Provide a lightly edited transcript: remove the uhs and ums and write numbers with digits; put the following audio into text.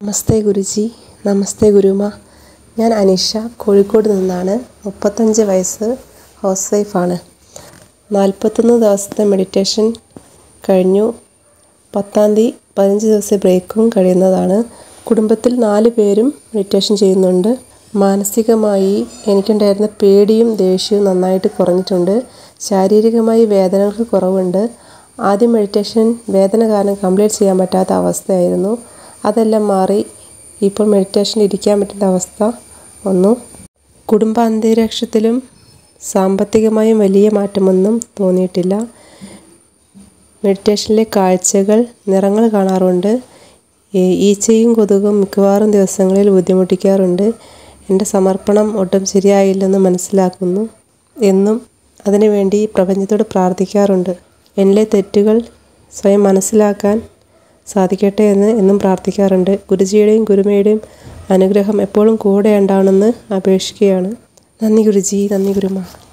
നമസ്തേ ഗുരുജി, നമസ്തേ ഗുരുമ. ഞാൻ അനിഷ, കോഴിക്കോട് നിന്നാണ്. 35 വയസ്സ്, ഹൗസ് വൈഫാണ്. 41 ദിവസത്തെ മെഡിറ്റേഷൻ കഴിഞ്ഞു. 10-ാം തീയതി 15 ദിവസത്തെ ബ്രേക്കും കഴിയുന്നതാണ്. കുടുംബത്തിൽ 4 പേരും മെഡിറ്റേഷൻ ചെയ്യുന്നുണ്ട്. മാനസികമായി എനിക്കുണ്ടായിരുന്ന പേടിയും ദേഷ്യവും നന്നായിട്ട് കുറഞ്ഞിട്ടുണ്ട്. ശാരീരികമായി വേദനകൾക്ക് കുറവുണ്ട്. ആദ്യം മെഡിറ്റേഷൻ വേദന കാരണം കംപ്ലീറ്റ് ചെയ്യാൻ പറ്റാത്ത അവസ്ഥയായിരുന്നു. അതെല്ലാം മാറി ഇപ്പോൾ മെഡിറ്റേഷൻ ഇരിക്കാൻ പറ്റുന്ന അവസ്ഥ വന്നു. കുടുംബ അന്തരീക്ഷത്തിലും സാമ്പത്തികമായും വലിയ മാറ്റമൊന്നും തോന്നിയിട്ടില്ല. മെഡിറ്റേഷനിലെ കാഴ്ചകൾ, നിറങ്ങൾ കാണാറുണ്ട്. ഈച്ചയും കൊതുകും മിക്കവാറും ദിവസങ്ങളിൽ ബുദ്ധിമുട്ടിക്കാറുണ്ട്. എൻ്റെ സമർപ്പണം ഒട്ടും ശരിയായില്ലെന്ന് മനസ്സിലാക്കുന്നു. എന്നും അതിനുവേണ്ടി പ്രപഞ്ചത്തോട് പ്രാർത്ഥിക്കാറുണ്ട്. എന്നിലെ തെറ്റുകൾ സ്വയം മനസ്സിലാക്കാൻ സാധിക്കട്ടെ എന്ന് എന്നും പ്രാർത്ഥിക്കാറുണ്ട്. ഗുരുജിയുടെയും ഗുരുമയുടെയും അനുഗ്രഹം എപ്പോഴും കൂടെ ഉണ്ടാവണമെന്ന് അപേക്ഷിക്കുകയാണ്. നന്ദി ഗുരുജി, നന്ദി ഗുരുമ.